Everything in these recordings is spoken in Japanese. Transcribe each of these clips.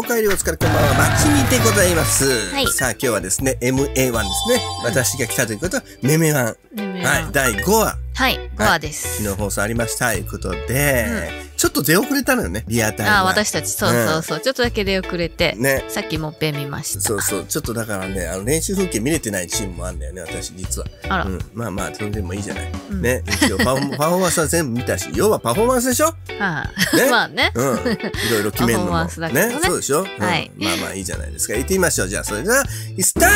帰りお疲れこんばんは、まちみでございます。 はい。 さあ今日はですね、MA1 ですね。私が来たということは、めめ1。はい、第5話。 はい、5話です。 昨日放送ありました。ということで、ちょっと出遅れたのよね、リアタイが。 私たち、そうそうそう、ちょっとだけ出遅れて、ね。さっきもっぺん見ました。 そうそう、ちょっとだからね、練習風景見れてないチームもあるんだよね、私実は。 あら。 まあまあ、それでもいいじゃない。ね、一応パフォーマンスは全部見たし、要はパフォーマンスでしょ？ はい。まあね。 いろいろ決めるのも。 パフォーマンスだけどね。 そうでしょ？はい。まあまあいいじゃないですか。行ってみましょう。じゃあ、それでは、スター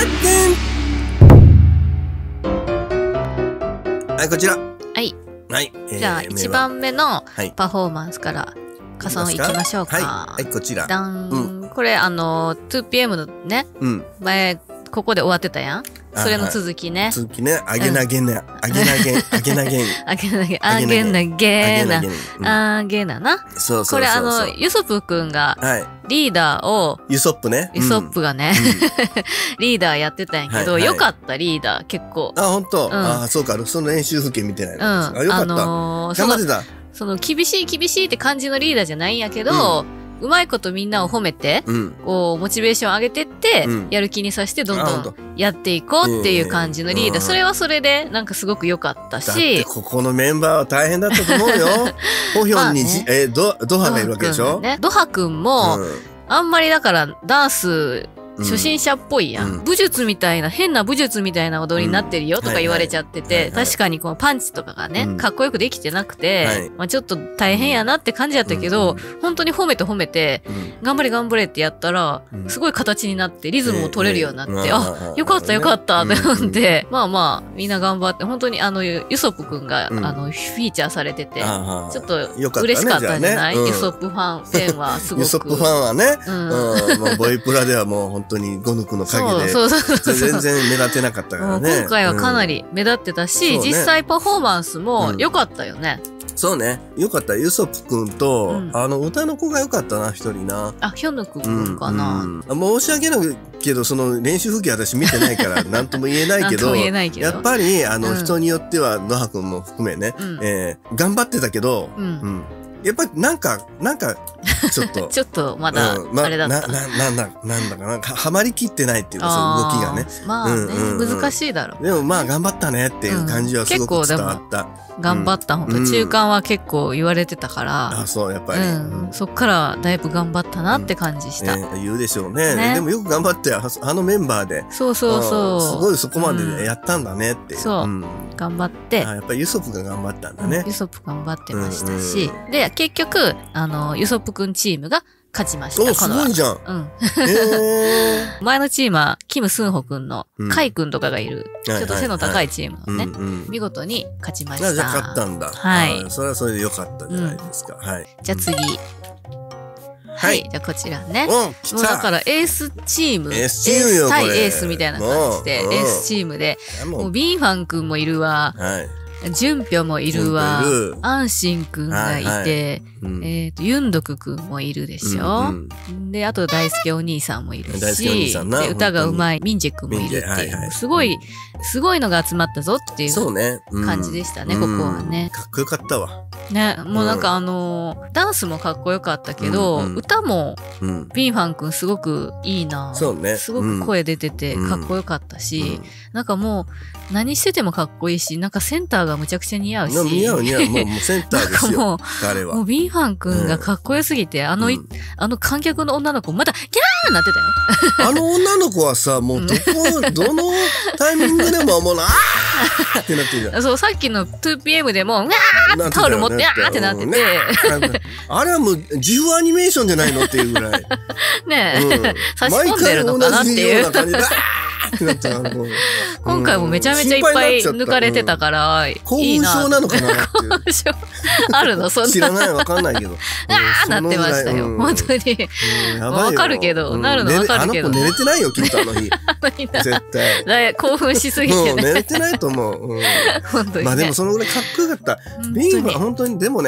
ト！はい、こちら。 はい。 はい。 じゃあ、1番目のパフォーマンスから加算いきましょうか。 はい、こちら。 これ、2PM のね、前、ここで終わってたやん。それの続きね。 続きね。あげなげな。あげなげん。あげなげん。 あげなげな。あげなな。 そうそう。 これユソプくんが、リーダーを、 ユソップね。 ユソップがね、リーダーやってたんやけど、よかったリーダー、結構。 あ、ほんと？あ、そうか。その練習風景見てないの。あ、よかった。頑張ってた。 その、厳しいって感じのリーダーじゃないんやけど、うまいことみんなを褒めて、こう、モチベーション上げてって、やる気にさせてどんどんやっていこうっていう感じのリーダー。それはそれで、なんかすごく良かったし。だってここのメンバーは大変だったと思うよ。ホヒョンにドハがいるわけでしょ？ ドハくんも、あんまりだからダンス、初心者っぽいやん。武術みたいな、変な武術みたいな踊りになってるよとか言われちゃってて、確かにこのパンチとかがね、かっこよくできてなくて、まあちょっと大変やなって感じやったけど、本当に褒めて、頑張れってやったら、すごい形になって、リズムも取れるようになって、あ、よかったって思って、まあまあ、みんな頑張って、本当にユソップくんが、フィーチャーされてて、ちょっと嬉しかったんじゃない？ユソップファンはすごく。 ユソップファンはね、ボイプラではもう本当にゴヌクの影で全然目立てなかったからね。 今回はかなり目立ってたし、実際パフォーマンスも良かったよね。 そうね。良かった。ユソップくんと、歌の子が良かったな、一人な。 あ、ヒョヌクくんかな。 申し訳ないけど、その練習風景私見てないから、なんとも言えないけど、やっぱり、人によっては、野葉くんも含めね、頑張ってたけど、やっぱりなんか、ちょっと。 ちょっとまだ、あれだった。 なんだかな。はまりきってないっていうか、その動きがね。 まあね、難しいだろう。 でもまあ頑張ったねっていう感じはすごく伝わった。 頑張った。ほんと中間は結構言われてたから。 あ、そう、やっぱり。 そっからだいぶ頑張ったなって感じした。 言うでしょうね。でもよく頑張って、あのメンバーで。 そう。すごいそこまでやったんだねっていう。 そう。頑張って。 やっぱりユソップが頑張ったんだね。 ユソップ頑張ってましたし。で、結局、ユソップくんチームが勝ちました。 お、すごいじゃん。 前のチームは、キム・スンホくんの、カイくんとかがいる、ちょっと背の高いチームのね、見事に勝ちました。 じゃあ勝ったんだ。 はい。 それはそれで良かったじゃないですか。はい。 じゃあ次。はい。じゃあこちらね。もうだからエースチーム。エース対エースみたいな感じで、エースチームで、もうビンファンくんもいるわ。はい。ジュンピョもいるわ。アンシンくんがいて、ユンドクくんもいるでしょ。で、あと大輔お兄さんもいるし、で、歌がうまいミンジェくんもいるっていう、すごいのが集まったぞっていう感じでしたね、ここはね。 かっこよかったわ。 ね、もうなんかダンスもかっこよかったけど、歌も、ビンファンくんすごくいいな。 そうね。 すごく声出ててかっこよかったし、なんかもう何しててもかっこいいし、なんかセンターがむちゃくちゃ似合うし。 似合う。もうセンターですよ。彼は。 もうビンファンくんがかっこよすぎて、観客の女の子また、キャーなってたよ。あの女の子はさ、もうどのタイミングでももうあーってなってるじゃん。 そう、さっきの 2PM でも、うわーってタオル持って、あーってなってて。 あれはもう自負アニメーションじゃないのっていうぐらい。 ねえ、差し込んでるのかなっていう。今回もめちゃめちゃいっぱい抜かれてたから、 興奮症なのかなって。 あるのそんな。 知らない、わかんないけど。 あーなってましたよ。本当に。わかるけど、なるのわかるけど。 あの子寝れてないよ、きっとあの日。絶対。 興奮しすぎてね。 寝れてないと思う。 本当に。 まあでもそのぐらいかっこよかった。ビンは本当に、でもね、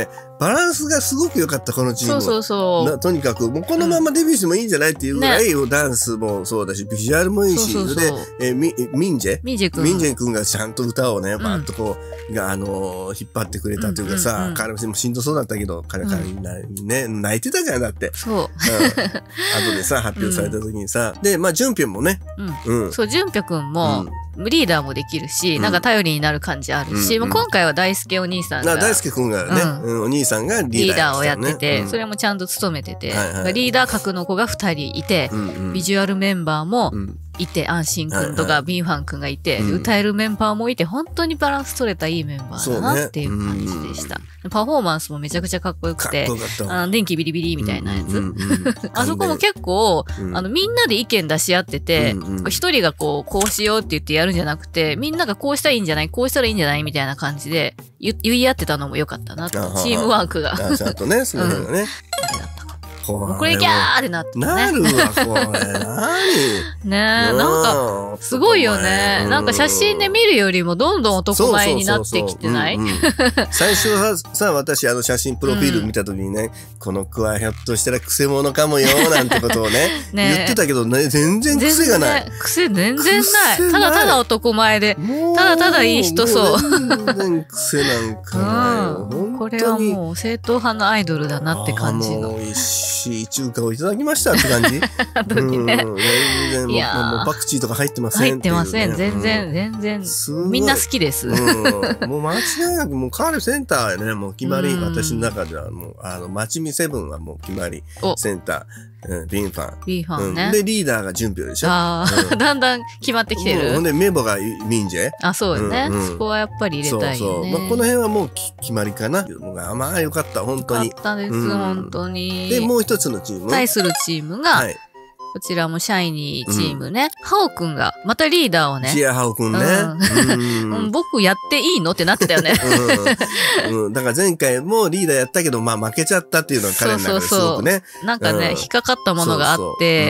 バランスがすごく良かった、このチーム。 そうそうそう。 とにかく、もうこのままデビューしてもいいんじゃないっていうぐらい、ダンスもそうだし、ビジュアルもいいし、で、ミンジェ君がちゃんと歌をね、バーッとこう、引っ張ってくれたというかさ、彼もしんどそうだったけど、彼ね、泣いてたじゃん、だって。 そう。後でさ、発表された時にさ、で、まあ、ジュンピョンもね。 そう、ジュンピョ君も、リーダーもできるし、なんか頼りになる感じあるし、今回は大輔お兄さんが。 大輔くんがね、お兄さんがリーダーをやってて、それもちゃんと務めてて、リーダー格の子が2人いて、ビジュアルメンバーもいて、アンシンくんとかビンファンくんがいて、歌えるメンバーもいて、本当にバランス取れたいいメンバーだなっていう感じでした。パフォーマンスもめちゃくちゃかっこよくて、電気ビリビリみたいなやつ。あそこも結構、みんなで意見出し合ってて、一人がこうしようって言ってやるんじゃなくて、みんながこうしたらいいんじゃないこうしたらいいんじゃないみたいな感じで言い合ってたのも良かったなと。チームワークが。 ちゃんとね、その辺がね。 これギャーってなってね。 なるわ、これ。 ねえ、なんか、すごいよね。なんか写真で見るよりもどんどん男前になってきてない最初はさ、私写真プロフィール見た時にね、この子はひょっとしたら癖者かもよ、なんてことをね、言ってたけどね、全然癖がない。 癖全然ない。ただただ男前で、ただただいい人そう。 全然癖なんかないよ。 これはもう正統派のアイドルだなって感じの。 中華をいただきましたって感じ。 全然もうパクチーとか入ってません。 入ってません。全然。みんな好きです。 もう間違いなく、もう彼センターやね、もう決まり、私の中ではもう、マチミセブンはもう決まり、センター、ビンファンね。で、リーダーがジュンピョンでしょ。 だんだん決まってきてる。 ほんで、メボがミンジェ。 そうよね。そこはやっぱり入れたいよね。 この辺はもう決まりかな。まあ、よかった、本当に。 よかったです、本当に。 で、もう一つのチーム。 対するチームが、こちらもシャイニーチームね。ハオくんが、またリーダーをね。 ジアハオくんね。 僕やっていいのってなってたよね。 だから前回もリーダーやったけど、まあ負けちゃったっていうのは彼の中ですごくね。 なんかね、引っかかったものがあって、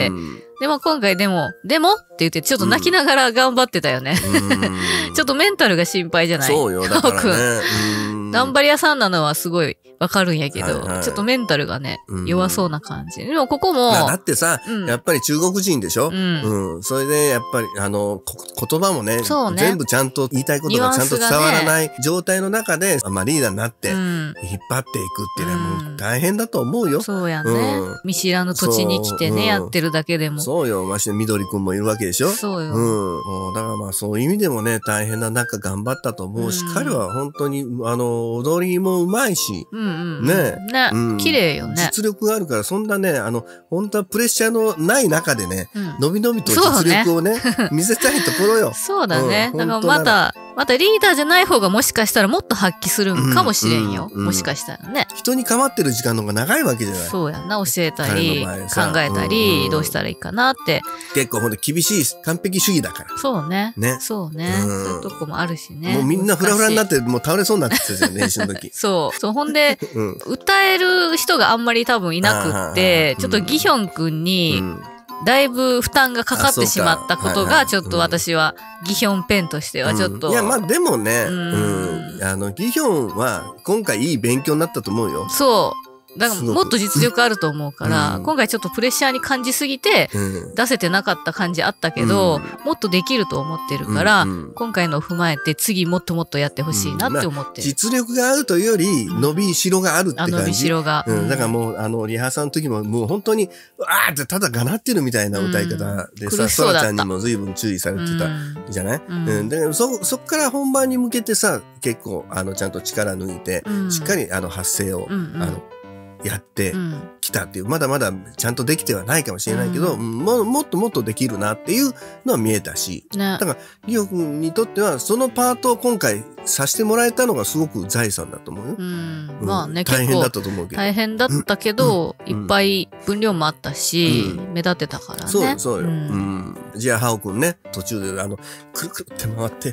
でも今回でもって言ってちょっと泣きながら頑張ってたよね。ちょっとメンタルが心配じゃない？ そうよ、だからね。 頑張り屋さんなのはすごいわかるんやけど、ちょっとメンタルがね、弱そうな感じ。でもここも。 だってさ、やっぱり中国人でしょ？それでやっぱり言葉もね、全部ちゃんと言いたいことがちゃんと伝わらない状態の中で、まあリーダーになって引っ張っていくっていうのはもう大変だと思うよ。 そうやね。見知らぬ土地に来てね、やってるだけでも。 そうよ。まして緑くんもいるわけでしょ？ そうよ。 だからまあそういう意味でもね、大変な中頑張ったと思うし、彼は本当に踊りもうまいし、ね。 綺麗よね。 実力があるから、そんなね、本当はプレッシャーのない中でね、のびのびと実力をね、見せたいところよ。 そうだね。だからまたリーダーじゃない方がもしかしたらもっと発揮するんかもしれんよ。もしかしたらね。 人に構ってる時間の方が長いわけじゃない。 そうやな。教えたり、考えたり、どうしたらいいかなって。 結構ほんと厳しい完璧主義だから。 そうね。そうね。そういうとこもあるしね。 もうみんなフラフラになって、もう倒れそうになってたじゃん、練習の時。 そう。ほんで、歌える人があんまり多分いなくって、ちょっとギヒョン君に、だいぶ負担がかかってしまったことが、ちょっと私は、ギヒョンペンとしてはちょっと。 いや、まあでもね、ギヒョンは今回いい勉強になったと思うよ。 そう。だからもっと実力あると思うから、今回ちょっとプレッシャーに感じすぎて、出せてなかった感じあったけど、もっとできると思ってるから、今回のを踏まえて次もっともっとやってほしいなって思ってる。 実力があるというより、伸びしろがあるって感じ。 伸びしろが。 だからもう、リハーサルの時ももう本当に、わーってただがなってるみたいな歌い方でさ、ソラちゃんにも随分注意されてたじゃない？だからそっから本番に向けてさ、結構、ちゃんと力抜いて、しっかり発声を、やってきたっていう、まだまだちゃんとできてはないかもしれないけど、もっともっとできるなっていうのは見えたし、だから、リオ君にとっては、そのパートを今回させてもらえたのがすごく財産だと思うよ。 まあね、 大変だったと思うけど。 大変だったけど、いっぱい分量もあったし、目立ってたからね。 そうよ。じゃあ、ハオ君ね、途中でくるくるって回って、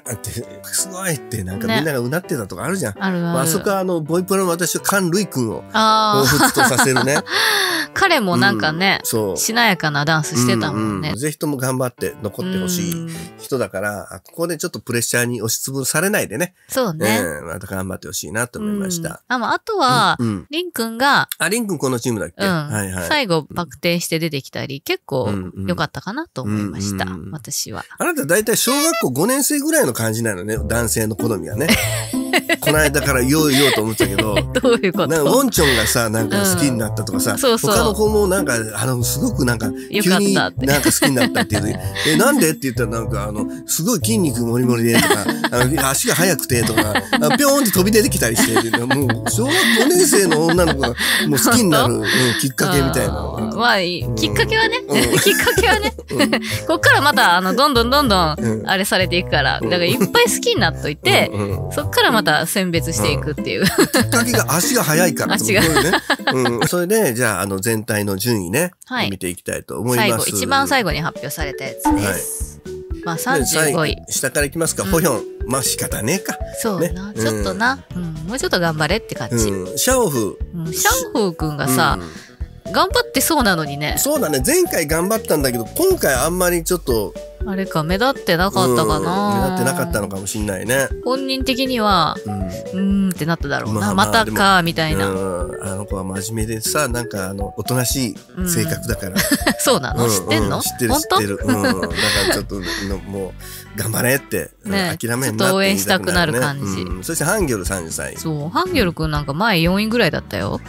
って、すごいってなんかみんながうなってたとかあるじゃん。 あるある。 あそこはボイプロの私は菅ルイ君を彷彿とさせるね。 彼もなんかね、しなやかなダンスしてたもんね。 ぜひとも頑張って残ってほしい人だから、ここでちょっとプレッシャーに押しつぶされないでね。 そうね。 また頑張ってほしいなと思いました。 あとは、リン君が、 リン君このチームだっけ？はいはい。 最後、バク転して出てきたり、結構良かったかなと思いました。私は。 あなた大体小学校5年生ぐらいの感じなのね、男性の好みはね。この間から言おうと思ったけど。 どういうこと？ ウォンチョンがさ、なんか好きになったとかさ、他の子もなんか、すごくなんか、急になんか好きになったっていう。なんでって言ったらなんか、すごい筋肉もりもりでとか、足が速くてとか、ぴょーんって飛び出てきたりして、もう、小学5年生の女の子がもう好きになるきっかけみたいな。 まあ、きっかけはね、きっかけはね、こっからまた、どんどん、あれされていくから、だからいっぱい好きになっといて、そっからまた選別していくっていう。きっかけが足が速いから。足が。それで、じゃあ、全体の順位ね、見ていきたいと思います。 一番最後に発表されたやつです。まあ、35位。 下からいきますか、ホヒョン。まあ、仕方ねえか。 そうな。ちょっとな、もうちょっと頑張れって感じ。 シャオフ。 シャオフ君がさ、頑張ってそうなのにね。 そうだね。前回頑張ったんだけど、今回あんまりちょっと、 あれか、目立ってなかったかな。 目立ってなかったのかもしんないね。 本人的には、ってなっただろうな。またか、みたいな。 あの子は真面目でさ、なんかおとなしい性格だから。 そうなの？知ってんの？ 知ってる知ってる。だからちょっと、もう、頑張れって、諦めんなってちょっと応援したくなる感じ。 そしてハンギョル30歳。 そう、ハンギョルくんなんか前4位ぐらいだったよ。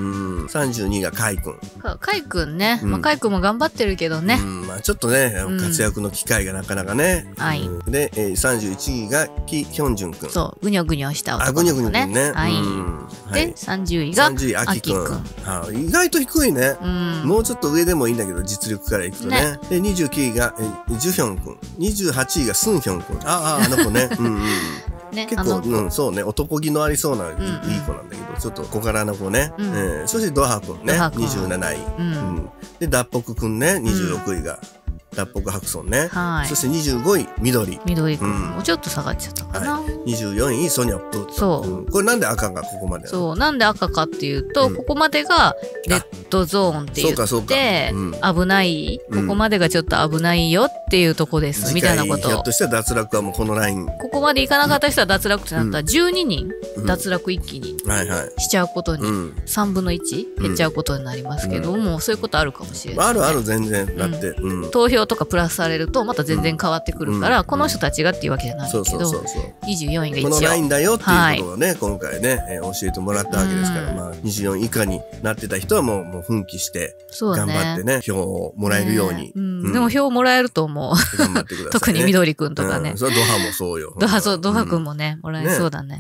32がカイくん。 カイくんね。まあ、カイくんも頑張ってるけどね。 まあちょっとね、活躍の機会がなかなかね。 はい。 で、31位がキ・ヒョンジュンくん。 そう、ぐにょぐにょした男の子ね。 ぐにょぐにょね。 はい。で、30位がアキくん。意外と低いね。もうちょっと上でもいいんだけど、実力からいくとね。で、29位がジュヒョンくん。28位がスンヒョンくん。あの子ね。結構、そうね、男気のありそうないい子なんだけど、ちょっと小柄な子ね。そしてドハくんね、27位。で、脱北くんね、26位が。脱北白村ね。そして25位、緑。 緑くん。もうちょっと下がっちゃったかな。 24位、ソニョップ。 そう。 これなんで赤がここまで？ そう。なんで赤かっていうと、ここまでがレッドゾーンって言って、危ない。ここまでがちょっと危ないよっていうとこです。みたいなこと。 ひょっとしたら脱落はもうこのライン。 ここまでいかなかった人は脱落ってなったら12人脱落一気にしちゃうことに、3分の1減っちゃうことになりますけども、そういうことあるかもしれない。 ある、全然。だって。 投票とかプラスされるとまた全然変わってくるから、この人たちがっていうわけじゃないけど、24位が一応このラインだよっていうことをね、今回ね、教えてもらったわけですから、まあ24位以下になってた人はもう奮起して頑張ってね、票をもらえるように。 でも票もらえると思う。 頑張ってください。 特に緑くんとかね。 それはドハもそうよ。 ドハくんもね、もらえそうだね。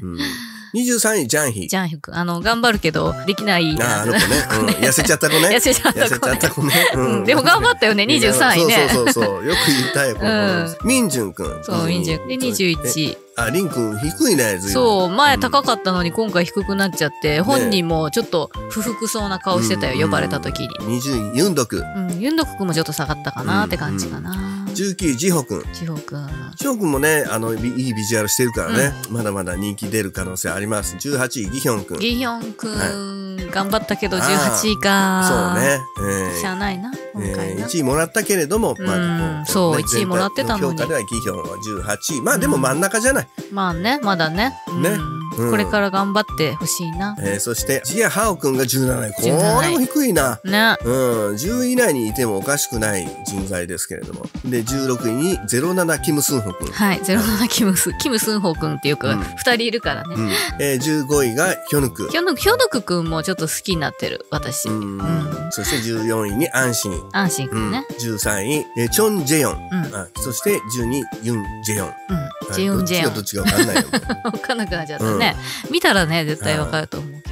23位、ジャンヒ。 ジャンヒくん。頑張るけど、できない。 あの子ね。痩せちゃった子ね。 痩せちゃった子ね。でも頑張ったよね、23位ね。 そう。よく言ったよ、ミンジュンくん。 そう、ミンジュン。で、21位。 リンくん低いね、 そう、前高かったのに今回低くなっちゃって、本人もちょっと不服そうな顔してたよ、呼ばれた時に。 20位、ユンドク。 ユンドクくんもちょっと下がったかなって感じかな。 19位、ジホくん。 ジホくん。 ジホくんもね、いいビジュアルしてるからね、まだまだ人気出る可能性あります。18位、ギヒョンくん。 ギヒョンくん、頑張ったけど18位か。 そうね。 しゃあないな。 1位もらったけれども、 そう、1位もらってたのに。 評価ではギヒョンは18位。まあでも真ん中じゃない。 まあね、まだね。ね。これから頑張ってほしいな。 そして、ジアハオくんが17位。これも低いな。 ね。 10位以内にいてもおかしくない人材ですけれども。で、16位に07キムスンホくん。 はい、07キムスンホくんっていうか、2人いるからね。 15位がヒョヌク。 ヒョヌクくんもちょっと好きになってる、私。 そして14位にアンシン。 アンシンくんね。 13位、チョン・ジェヨン。そして12位、ユン・ジェヨン。 ジェヨン。 どっちがわかんないよ。 わかんなくなっちゃったね。見たらね、絶対わかると思うけど。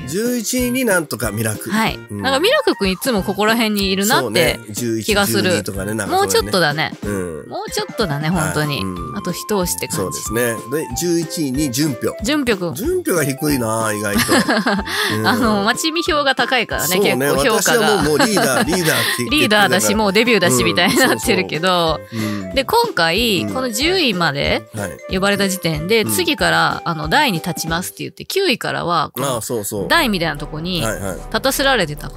11位になんとかミラク。 はい。なんかミラクくんいつもここら辺にいるなって気がする。もうちょっとだね。もうちょっとだね、本当に。あと一押しって感じ。 そうですね。で、11位に順平。 順平くん。 順平が低いな、意外と。 町見票が高いからね、結構評価が。 もうリーダーリーダーだし、もうデビューだしみたいになってるけど。で、今回、この10位まで呼ばれた時点で、次から台に立ちますって言って、9位からは、台みたいなとこに立たせられてたから、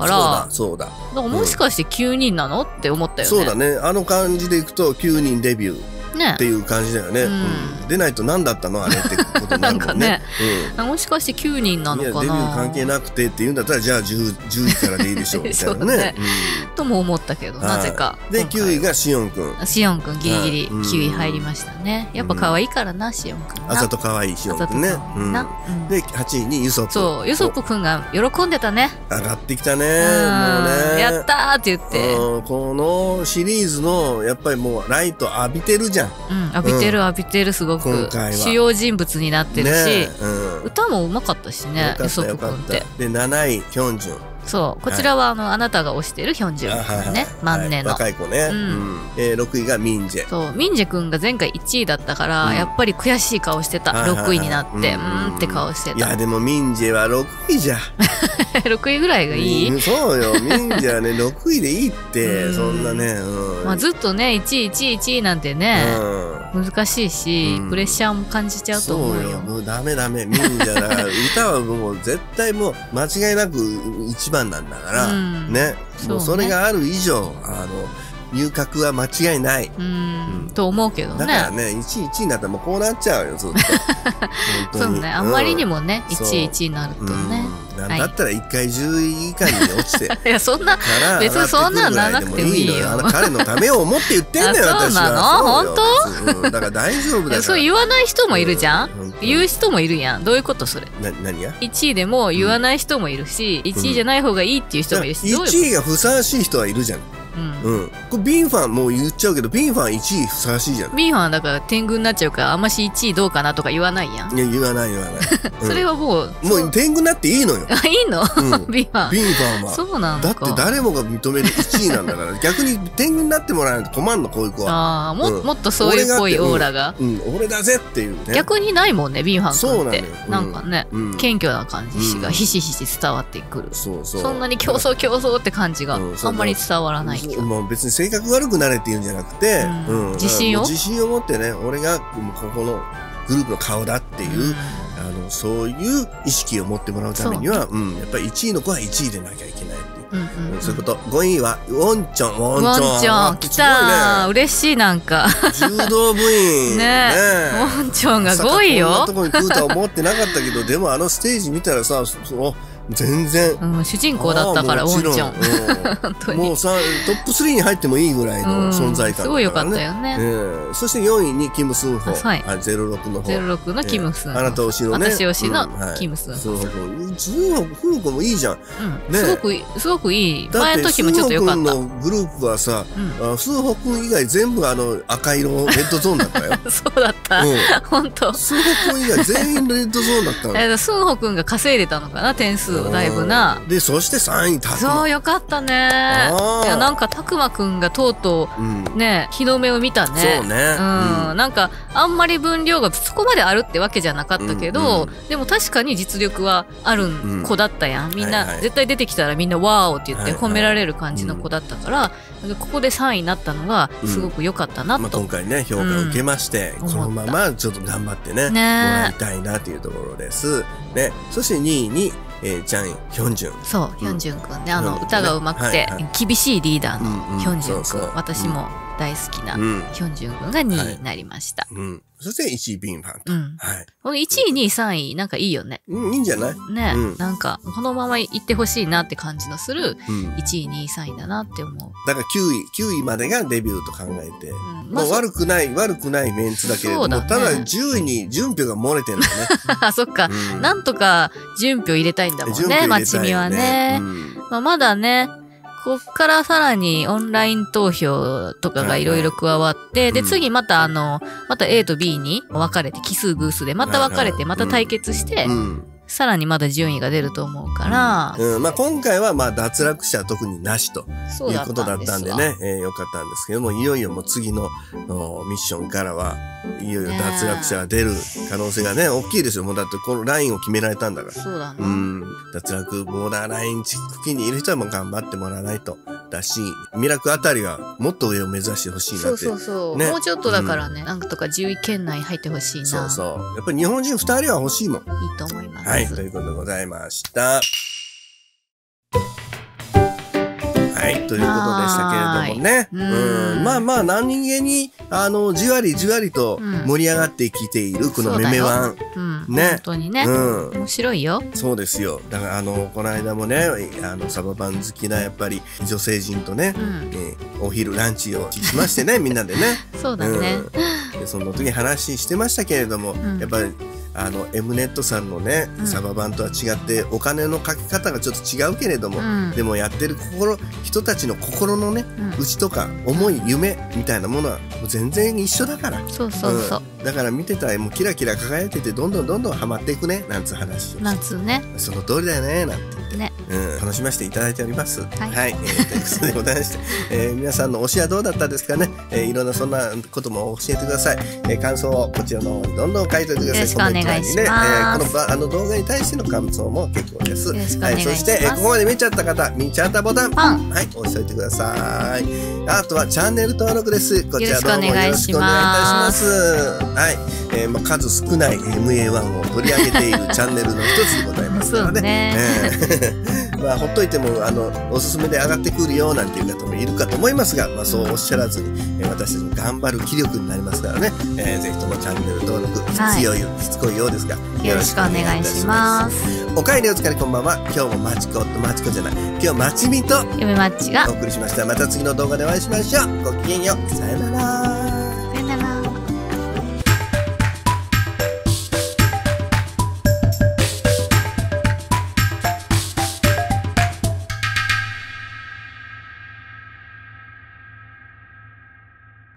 そうだ。 だからもしかして9人なのって思ったよね。 そうだね。あの感じでいくと9人デビュー。っていう感じだよね。出ないと何だったのあれってことになるもんね。 もしかして9人なのかな。 デビュー関係なくてって言うんだったらじゃあ10位からでいいでしょうみたいなね。 とも思ったけどなぜか。 で9位がシオンくん。 シオンくんギリギリ9位入りましたね。やっぱ可愛いからなシオンくん。 あざと可愛いシオンくんね。で8位にユソップ。 そうユソップくんが喜んでたね。 上がってきたね。もうね。 やったーって言って。 このシリーズのやっぱりもうライト浴びてるじゃん。 浴びてるすごく主要人物になってるし、歌もうまかったしねユソップ君って。 で7位ヒョンジュン。 そうこちらはあなたが推してるヒョンジュン君ね、万年の若い子ね。6位がミンジェ。 そうミンジェ君が前回1位だったからやっぱり悔しい顔してた。6位になってって顔してた。 いやでもミンジェは6位じゃ 6位ぐらいがいい。 そうよミンジェはね6位でいいってそんなね。 まあずっとね1位1位1位なんてね難しいしプレッシャーも感じちゃうと思うよ。 そうよもうダメミンジェだから歌はもう絶対もう間違いなく一番なんだからね。もうそれがある以上入閣は間違いない。 と思うけどね。 だからね、1位になったらもうこうなっちゃうよ、ずっと。そうね、あんまりにもね、1位になるとね。 だったら1回10位以下に落ちて。 いや、そんな、別にそんなんならなくてもいいよ。 彼のためを思って言ってんだよ、私は。 そうなの本当だから大丈夫だから。 そう言わない人もいるじゃん言う人もいるやん。どういうことそれ。 何が ?1 位でも言わない人もいるし、1位じゃない方がいいっていう人もいるし。 1位がふさわしい人はいるじゃん。これビンファンもう言っちゃうけどビンファン1位ふさわしいじゃん。 ビンファンだから天狗になっちゃうからあんまし1位どうかなとか言わないやん。 いや言わないそれはもう天狗になっていいのよ。 いいのビンファンはそうなんだって誰もが認める1位なんだから逆に天狗になってもらわないと困んのこういう子は。 ああもっとそういうっぽいオーラが俺だぜっていうね。 逆にないもんねビンファン君ってなんかね謙虚な感じがひしひし伝わってくる。そんなに競争って感じがあんまり伝わらないけど。 別に性格悪くなれっていうんじゃなくて、 自信を持ってね、俺がここのグループの顔だっていう、そういう意識を持ってもらうためには、やっぱり1位の子は1位でなきゃいけないっていう。そういうこと。5位は、ウォンチョン。 来た嬉しいなんか。 柔道部員。 ねウォンチョンが5位よ。 こんなとこに来るとは思ってなかったけど、でもステージ見たらさ、全然、 主人公だったからウォンチョンもうさトップ3に入ってもいいぐらいの存在感だからね。 すごい良かったよね。 そして4位にキム・スンホ 06の方06のキム・スンホあなた推しのね私推しのキム・スンホスンホもいいじゃん。 すごくいい。前の時もちょっと良かった。 スンホ君のグループはさスンホ君以外全部赤色レッドゾーンだったよ。 そうだった本当。 スンホ君以外全員レッドゾーンだったの。 スンホ君が稼いでたのかな点数だいぶな。 でそして3位タクマ。 そうよかったね。いやなんかタクマくんがとうとうね日の目を見たね。 そうね。 なんかあんまり分量がそこまであるってわけじゃなかったけど、でも確かに実力はある子だったやん。みんな絶対出てきたらみんなワーオって言って褒められる感じの子だったから、ここで3位になったのがすごく良かったなと。 今回ね評価を受けましてこのままちょっと頑張ってねもらいたいなというところです。ねそして2位にチャン・ヒョンジュン。そう、ヒョンジュン君ね、歌がうまくて、厳しいリーダーのヒョンジュン君。私も大好きなヒョンジュン君が2位になりました。 そして1位ビンファンと。 この1位、2位、3位、なんかいいよね。 いいんじゃないね、なんか、このまま行ってほしいなって感じのする、1位、2位、3位だなって思う。 だから9位までがデビューと考えて、悪くないメンツだけれども、ただ10位に順票が漏れてるんだね。 あ、そっか。なんとか順票入れたいんだもんね、まちみはね。まだね、こっからさらにオンライン投票とかがいろいろ加わって、で、次またA と B に分かれて、奇数偶数でまた分かれて、また対決して、 さらにまだ順位が出ると思うから。 まあ今回はまあ脱落者は特になしということだったんでね、よかったんですけども、いよいよもう次のミッションからは、いよいよ脱落者が出る可能性がね、大きいですよ。もうだってこのラインを決められたんだから。 そうだね。 脱落ボーダーライン付近にいる人はもう頑張ってもらわないと。だし、ミラクあたりがもっと上を目指してほしいなって。 そう。ね、もうちょっとだからね、なんとか10位圏内入ってほしいな。 そう。やっぱり日本人2人は欲しいもん。いいと思います。 はい、ということでございました。はい、ということでしたけれどもね。まあまあ、何気に、じわりじわりと盛り上がってきている、このメメワン。ね。 本当にね。面白いよ。 そうですよ。だから、この間もね、サバ缶好きな、やっぱり、女性陣とね、お昼ランチをしましてね、みんなでね。 そうだね。 その時話してましたけれども、やっぱり、M ネットさんのね、サバ版とは違って、お金のかけ方がちょっと違うけれども、でもやってる人たちの心のね、内とか思い、夢みたいなものは全然一緒だから。 そう。 だから見てたらもうキラキラ輝いてて、どんどんハマっていくね、なんつう話を。 なんつうね。 その通りだよね、なんて言って。ね。楽しませていただいております。はい。ということでございまして、皆さんの推しはどうだったですかね。いろんなそんなことも教えてください。感想をこちらの方にどんどん書いておいてください。 よろしくお願いします。 この動画に対しての感想も結構です。はい、そして、ここまで見ちゃった方、見ちゃったボタン、はい、押しておいてください。あとはチャンネル登録です。こちらどうもよろしくお願いいたします。はい、数少ない MA1 を取り上げているチャンネルの一つでございますからね。まあ、ほっといても、おすすめで上がってくるよ、なんていう方もいるかと思いますが、まあ、そうおっしゃらずに、私たちの頑張る気力になりますからね。ぜひともチャンネル登録、しつこいようですが、 よろしくお願いします。 お帰りお疲れこんばんは。今日もまちこじゃない。今日まちみと、 嫁まっちがお送りしました。また次の動画でお会いしましょう。ごきげんよう。さよなら。